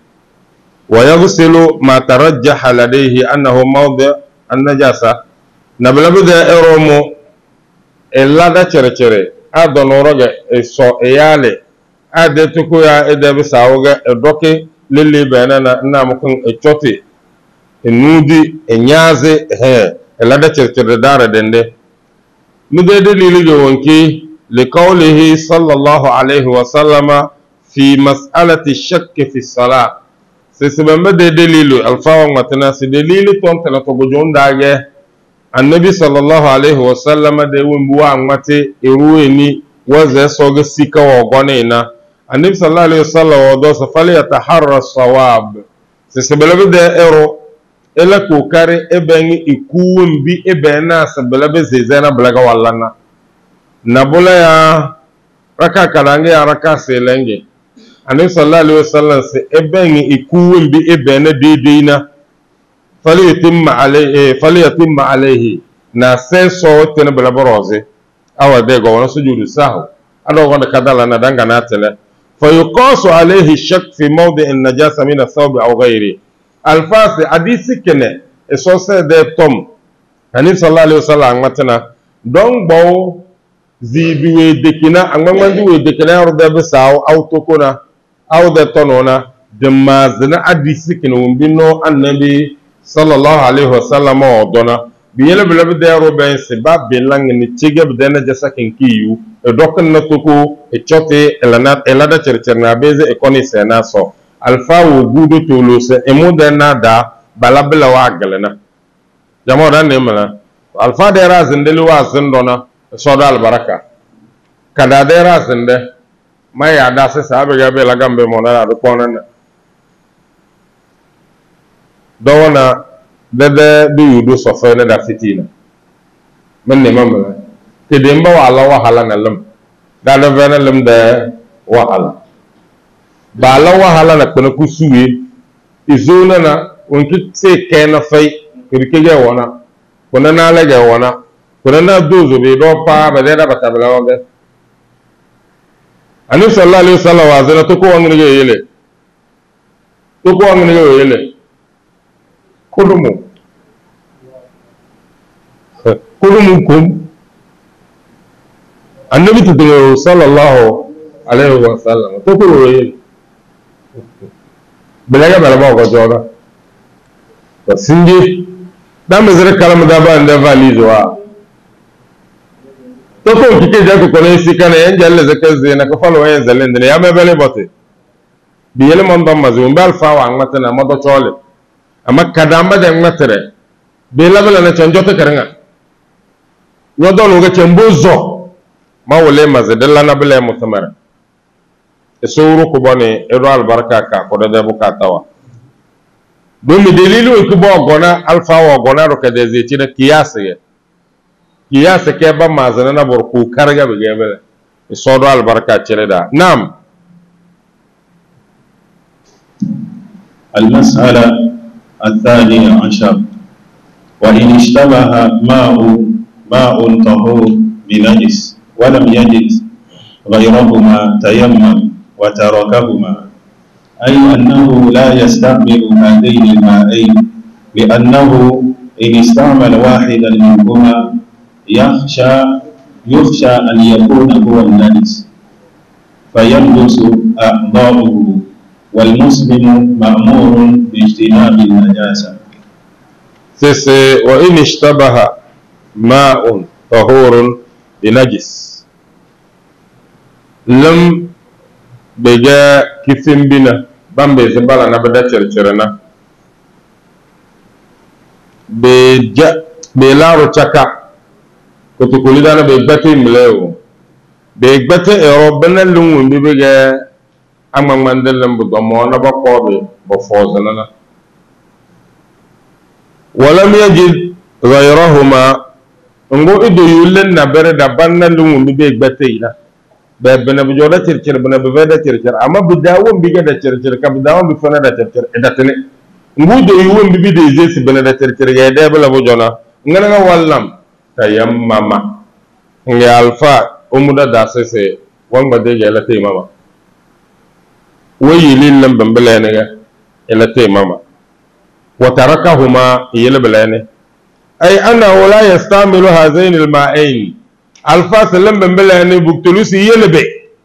ويغسل ما ترجح لديه أنه موضع النجاسة نبلبدا إرومو إلا دا تشري أدونورغا إسو إيالي أدتكو يا إدى بساوغا إدوكي للي بيننا نامكن إتشوتي النودي إنيازي هي إلا دا تشري دار دندي مدى دليل جوانكي لقوله صلى الله عليه وسلم في مسألة الشك في الصلاة سيسبب مدى دليل الفاوة متنا سدليل تونتنا تقجون داجه النبي صلى الله عليه وسلم ده ومبوا عمتي إرويني وزي سوغ سيكا وغانينا النبي صلى الله عليه وسلم ودوس فليتحرى الصواب سيسبب ده إرو إلا كوكاري إبني إكوون بي إبنا سبب زيزانا بلغا والنا نبولا يا ركا كرانجي يا ركا سيلنجي النبي صلى الله عليه وسلم سي إبني إكوون بي إبنا دي دينا فليتم عليه فليتم عليه ناسي صوت بلا بروزي او ديغو وانا سجود السهو انا وانا كدالا ندانغا ناتله فيقاس عليه الشك في موضع النجاسه من الثوب او غيره الفاس حديث كنه اسوسه ده توم النبي صلى الله عليه وسلم متنا دون بو زيبي دكنا انغمندي ودكنا رده بساو او توكونا او ده تونونا دمازنا حديث كنه ومبينو النبي صلى الله عليه وسلم ودنا بيلا بلا بدا روبين سبا بيلان ني تيغه بدنا جسكن كيو دوكن نتوكو اتشوتي الانات الada chercherna beze ekoni senaso alfa wugudo tolose emudena da balabla wagalena jamo dan ne mala alfa de razindeli wasindona sodo albaraka kada de razinde maya da se sabe gabe la gambe monara do konana dɔwana dɛdɛ bi yudu sɔfɛ ne da fitina men ne mamala te demba wala wahala na lam da da vena lam da wahala ba la wahala na kuna kusuwe izuna na unki se kena fai kirke ga wana kuna na la ga wana kuna na dozo be do pa ba da ba tabla waga anu sallallahu alaihi wasallam wa zana to ko wangni ga yele to ko wangni ga yele كلهم كلهم كم النبي تدعو صلى الله عليه وسلم تقولوا إيه بلاغة بلا ما وجودا فسنجي دام زر كلام دابا عند فاليزوا تقول كي جاكو كونيسي كان ينجل زكاة زينة كفالو ينزل عندنا يا ما بلي بطي بيلي من ضم مزون بالفاو عمتنا ما تقول amma kadamba da ngatere be labala na chanjote karanga yodo no ga chambozo ma wole mazedella na bele mutamara esuru ko bone ero albarka ka ko da bukatawa do mi delilu ko bo gona alfa wa gona ro ka de zeti na kiyase kiyase ke ba mazana na bor ku karga be gebele esodo albarka cheleda nam المسألة الثانية عشر وإن اشتبه ماء ماء طهور بنجس ولم يجد غيرهما تيمم وتركهما أي أنه لا يستعمل هذين الماءين لأنه إن استعمل واحدا منهما يخشى يخشى أن يكون هو النجس فينجس أعضاؤه والمسلم مأمور باجتناب النجاسة. سيسي وإن اشتبه ماء طهور بنجس لم بجا كثم بنا بامبي زبالا نبدا تشرشرنا بجا بلارو تشكا كتقولي دانا بيبتي مليو بيبتي ربنا لون بيبجا أما من دلهم بضمانة بقابي بفوزنا ولم يجد غيرهما ngo ido yulen na bere da banna lungu mi be gbateila be bena bu joda circir bena be da circir amma bu dawon bi ga da circir ka bu dawon bi fana da circir edatene ngudo yuwon bi bi de jesi bena da circir ga de bela bu jona ngana nga wallam tayammama ngi alfa umuda da sese wanga de ga la tayammama wayi lillam bambelene ga ila tayammama wa tarakahuma yelbelene أي أنه لا يستعمل هذين الماءين الفاس لم بمبلاني بكتلوسي يلبي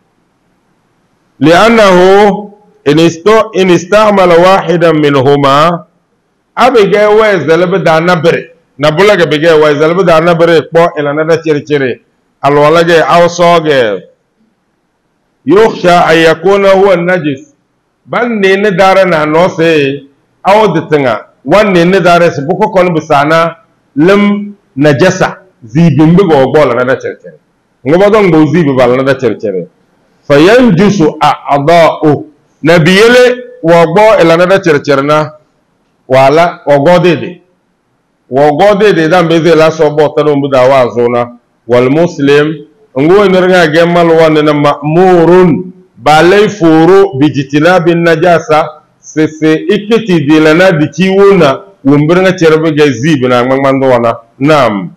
لأنه إن استعمل واحدا منهما أبي جاي ويز لب دا نبري نبولا جاي جاي ويز لب دا نبري كبو إلى ندا تشري تشري الولا جاي أو صاغ يخشى أن يكون هو النجس بل نين دارنا نوسي أو دتنا وان نين دارس بكو كون بسانا lem najasa zibin bi go bola na da cercere ngoba don go zibi bala na da cercere fayanjusu a'da'u nabiyele wo go ila na da cercere na wala wo go dede wo go dede dan be la so bo tano mu da wa zona wal muslim ngo nirga gemal wonne ma'murun balay furu bi jitinabin najasa se se ikiti dilana di ciwona ومبرنا تربي جزيبنا من مندونا نعم.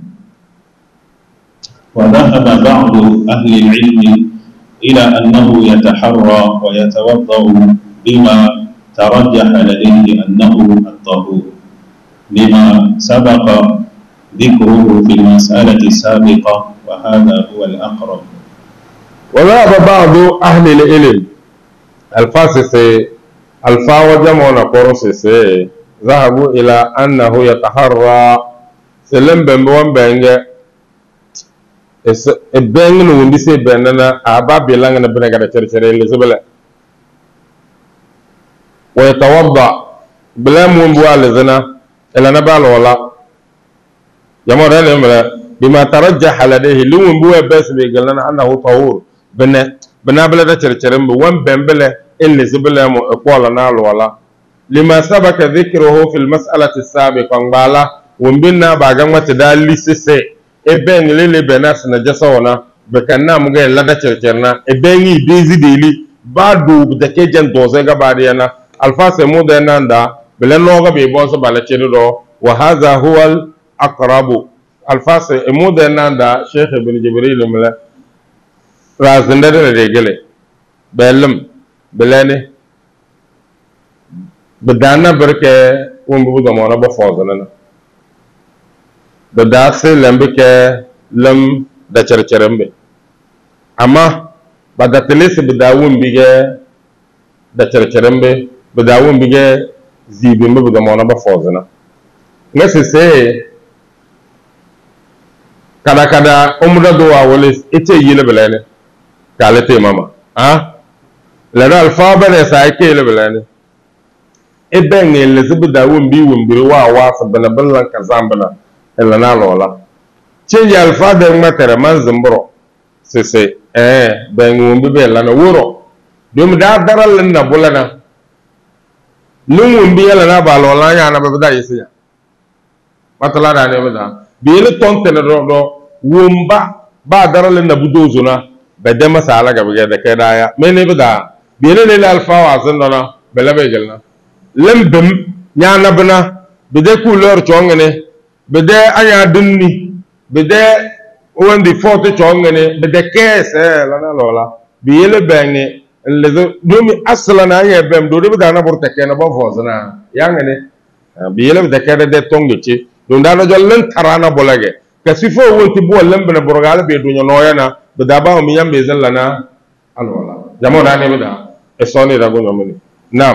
وذهب بعض أهل العلم إلى أنه يتحرى ويتوضأ بما ترجح لديه أنه الطهور لما سبق ذكره في المسألة السابقة وهذا هو الأقرب. وذهب بعض أهل العلم الفاسسي الفاوى جمعنا قرصي ذهبوا إلى أنه يتحرى سلم بمبوان بانجا بانجا نوندي سي باننا أبا بيلانغ نبنا كده ترشرين لسبلا ويتوضأ بلا منبوا لزنا إلا نبال ولا جمعنا نملا بما ترجح لديه لو منبوا بس بيقلنا أنه طهور بنا بنا بلا ترشرين بوان بانبلا إلا سبلا مقوالا نال ولا لما سبق ذكره في المسألة السابقة قال ومبنا باغان متدالي سيسي ابن للي بناس نجسونا بكنا مغي لدى چرچرنا ابن ديزي ديلي بعدو بدكي جن دوزيغا بادينا الفاس مودنا دا بلن لوغا بيبونس بالچيدو وهذا هو الأقرب الفاس مودنا دا شيخ ابن جبريل ملا رازندر رجلي بلم بلاني بدانا بركة ومبو دمونا بفوزنا بداسي لمبكة لم دچر چرمبه أما بداتلس بداون بيجا دچر چرمبه بداون بيجا زيبين ببو دمونا بفوزنا نسي سي kada kada umra doa walis ite yile belane kalete mama ha lana alfa bane sai ke yile belane eben ele zibda wumbi wumbiri wa wa sabana ballan kazambana ela na lola change alfa de matere man zimbro sese eh ben wumbi be la na wuro dum da daral na bulana nun wumbi ela na ba lola nya na be da yisiya matala da ne be da bi le tonte na do wumba ba daral na budozo na be de masala ga be da ke da ya me ne be da bi le le alfa wa zindana be la be gelna lembem nyana bana bede couleur chongene bede anya dunni bede wandi photo chongene bede kese la na lola biyele bengi lezo domi asla na anya bem do de dana borte kena ba fozna yangene biyele bede kede de tongechi don dana jollen tarana bolage kasifo wonti bo lembena borgala be dunyo noyana beda ba mi yambe zallana alwala jamona ne beda e soni da gonyo moni nam.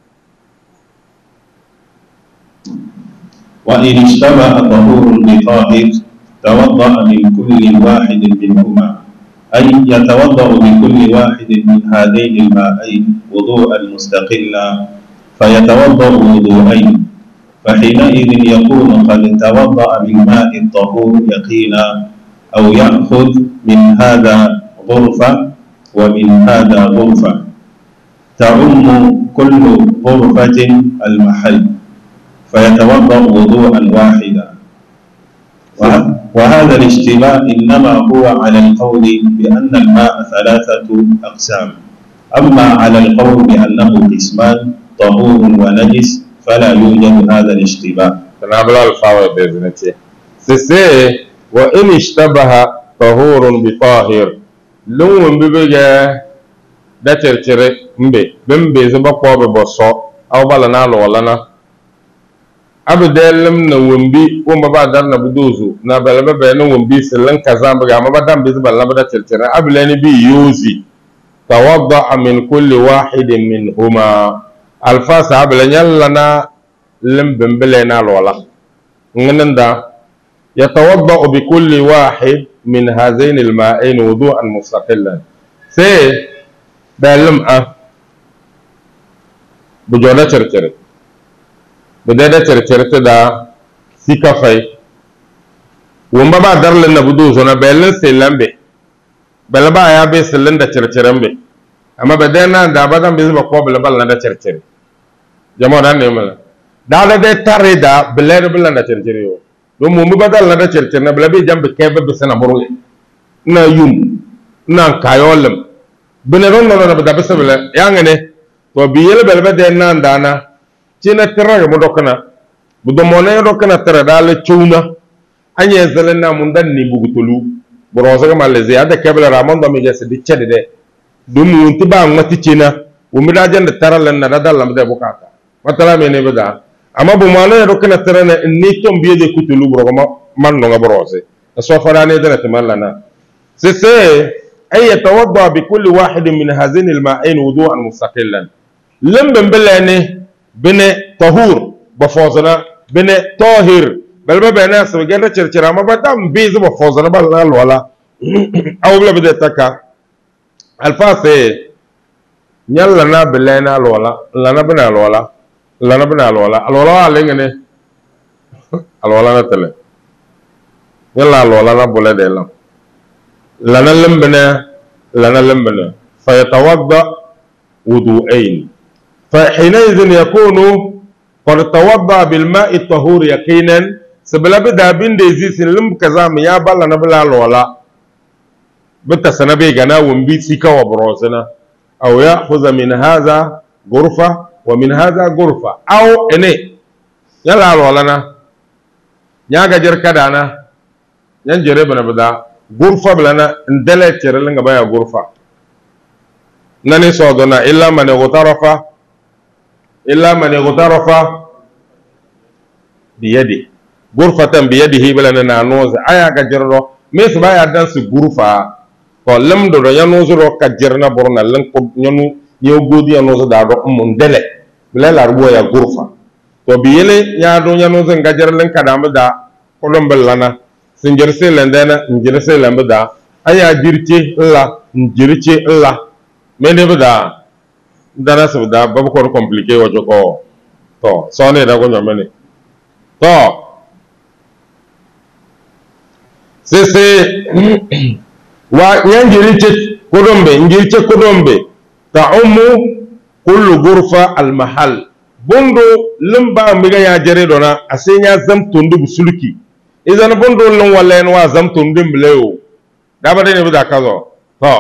وإن اشتبه طهور بطاهر توضأ من كل واحد منهما أي يتوضأ بكل واحد من هذين الماءين وضوءا مستقلا فيتوضأ وضوءين فحينئذ يكون قد توضأ من ماء الطهور يقينا أو يأخذ من هذا غرفة ومن هذا غرفة تعم كل غرفة المحل فيتوضأ وضوءا واحدا وهذا وهذا الاشتباه إنما هو على القول بأن الماء ثلاثة أقسام. أما على القول بأنه قسمان طهور ونجس فلا يوجد هذا الاشتباه. تنابل الفاوة بإذنته سيسي وإن اشتبه طهور بطاهر لون ببجة da tirtiri mbe bembe zaba ko be boso aw bala na lo lana abdelum na wumbi ko maba dar na buduzu na bala be na wumbi silan kaza ba ma badam be zaba la da tirtiri ablani bi yuzi tawadda min kulli wahidin minhuma alfas ablan yallana lim bembele na lo la nganda yatawadda bi kulli wahid min hazain alma'ain wudu'an mustaqillan sai dalum a bujoda cercere budada cercere da sikafai wumba ba darlen na budu zona belen selambe balba ya be selen da cercerembe amma badana da badan be ba ko balba da cercere jama'a dan ne mala da da de tare da beler bela da cercere yo do mu mu badal da cercere na bela be jambe kebe be sana boro na yum na kayolam beneron no na da besabela yangane to biyele belbe de nan dana cina terra mo dokana bu do mo ne dokana terra dal ciuna anye zelena mun dan ni bugutulu borosa ga malazi ada kebla ramon do mi gese di cede de dum mun tiba ngati cina o mi da jande terra len na dal lam de bukata matala me ne beda amma bu mo ne dokana terra ne ni tom biye de kutulu boro man no ga borose so farane de na tamallana c'est c'est أي يتوضأ بكل واحد من هذين الماءين وضوءا مستقلا لم بلانه بن طهور بفوزنا بن طاهر بل ما ناس بجنة شرشرة ما بدم بيز بفوزنا بل ولا أو بلا بدأ تكا الفاسة يلا بلنا الولا لنا بنا الولا لنا بنا الولا الولا علينا الولا نتلا يلا الولا نبولا دلهم لنا لمبنا لنا لمبنا فيتوضأ وضوءين فحينئذ يكون قد توضأ بالماء الطهور يقينا سبلا بدا بين ديزيس لم كزام يا بالا نبلا لولا بتسنا بيغنا ومبي سيكا وبروزنا او ياخذ من هذا غرفه ومن هذا غرفه او اني يلا لولا نياغا جركدانا ينجري بنا بدا غرفة بلنا ندلع تيرلنا بيا غرفة نني صادنا إلا من اغترف إلا من اغترف بيده غرفة بيده بلنا نانوز أيا كجرو مس بيا دانس غرفة فلم دو يانوز رو كجرنا برنا لن يانو يوغودي يانوز دارو مندلع بلا لاربو يا غرفة وبيله يانو يانوز كجرلن كدام دا كلهم بلنا sinjirse lendana njirse lembda aya jirce la njirce la mene bda dana sabda babu ko compliqué wajo ko to sone da ko nyamene to se se wa nyanjirce kodombe njirce kodombe ta'ummu kullu ghurfa al mahal bondo limba miga ya jere dona asenya zam tondu busulki إذا بندو لون ولا إنوا زمتون دم بلو دابا بدا كذا ها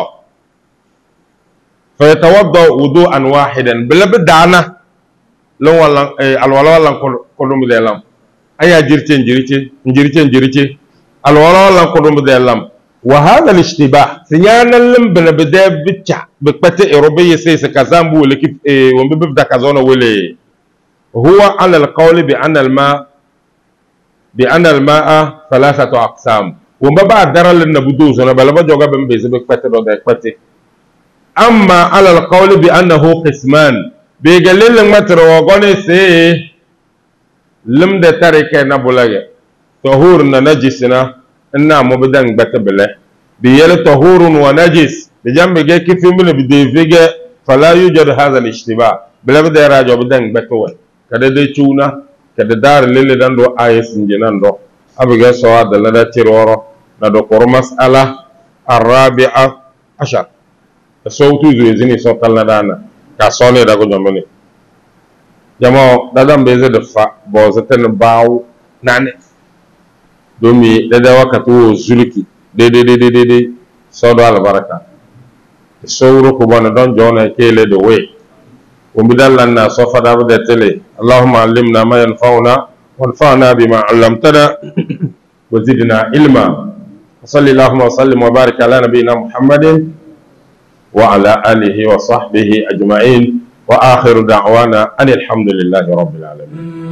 فيتوضأ وضوءا واحدا بلا بدانا لون ولا الولا ولا كلهم بدلهم أي جرتين جرتين جرتين جرتين الولا ولا كلهم بدلهم وهذا الاشتباه سيانا لم بلا بدا بتشا بقتة أوروبية سيس كزام بو لكيف ومبدا كزانا ولي هو على القول بأن الماء بأن الماء ثلاثة أقسام وما بعد درل النبضوز أنا بلا بجوجا بمبيز بكتة وده كتة أما على القول بأنه قسمان بيجلل لما تروقني سي لم دترك نبلاغ طهور نجسنا إننا مبدأ بتبله بيل طهور ونجس بجنب جاي كيف من بديفيجا فلا يوجد هذا الاشتباه بلا بدأ راجع بدأ بتوه كده ده تونا kada dar lele dan do ayes njinan do abiga sawa da lada tiroro na do kor mas'ala arabi'a ashar sawtu zini so kala dana ka sone da ko nyamone jamo dadam beze de fa bo zaten baw nane domi da da wakatu zulki de de de de de de sodo albaraka sowro ko bona don jona kele do we o bidallanna sofada de tele allahumma allimna ma yanfa'una wanfa'na bima 'allamtana wa zidna ilma صلى اللهم وسلم وبارك على نبينا محمد وعلى آله وصحبه أجمعين وآخر دعوانا أن الحمد لله رب العالمين.